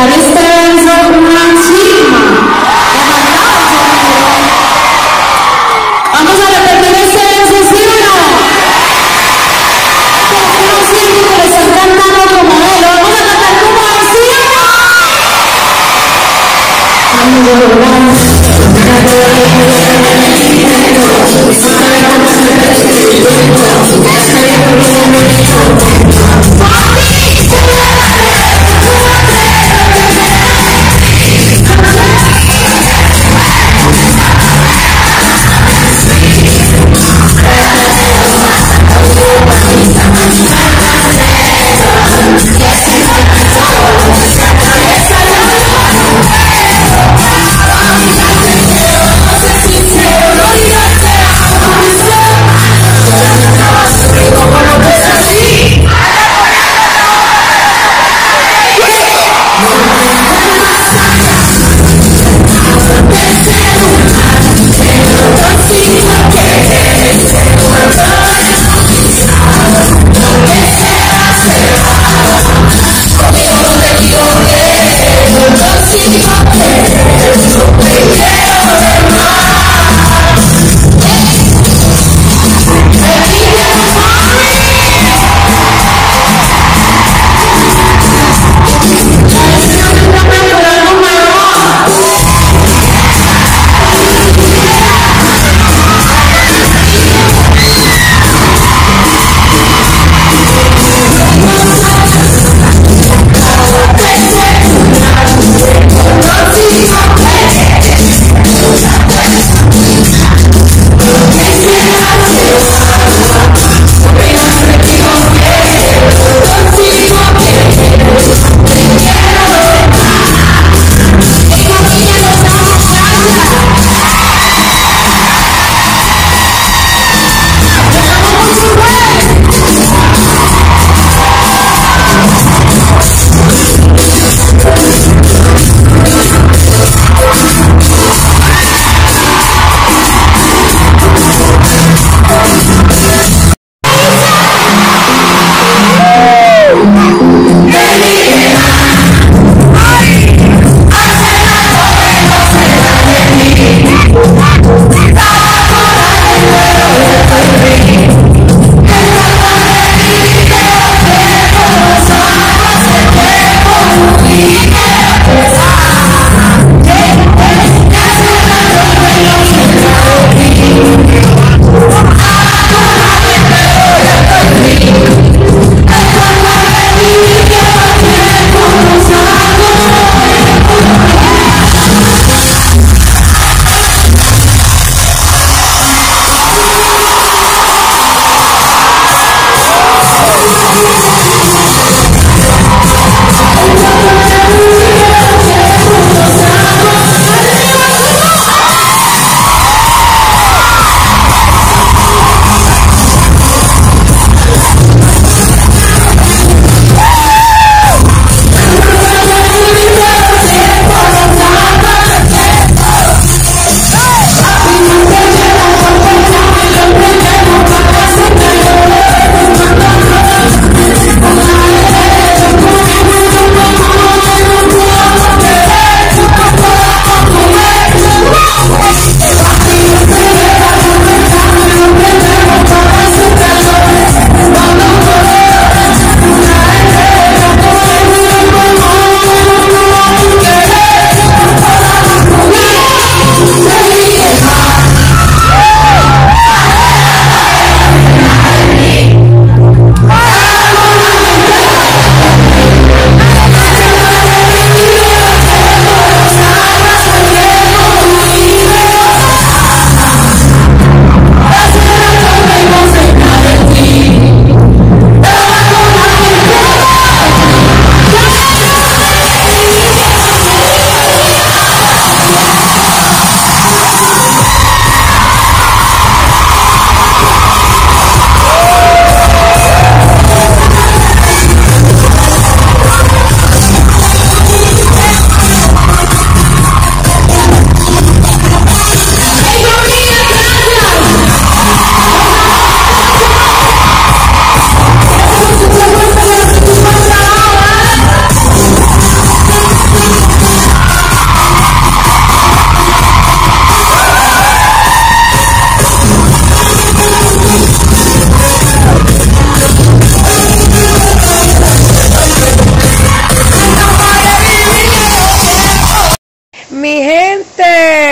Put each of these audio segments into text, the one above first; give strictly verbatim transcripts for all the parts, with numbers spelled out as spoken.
Stenzo Maxima. Vamos a repetir Stenzo, ¿sí o no? Porque no siento que le están cantando como él. Vamos a cantar como él, ¿sí o no?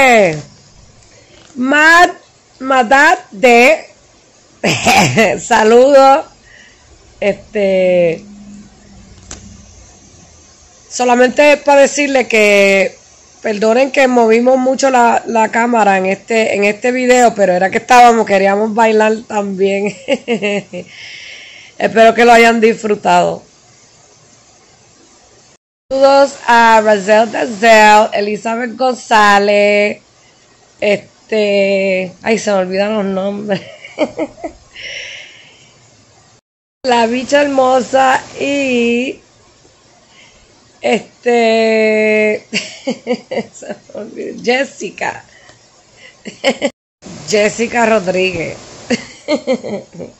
dice Mad, Madad de saludos. Este solamente para decirle que perdonen que movimos mucho la, la cámara en este, en este video, pero era que estábamos, queríamos bailar también. Espero que lo hayan disfrutado. Saludos a Razel Dazel, Elizabeth González, este, ay, se me olvidan los nombres. La bicha hermosa y este se me olvidó. Jessica. Jessica Rodríguez.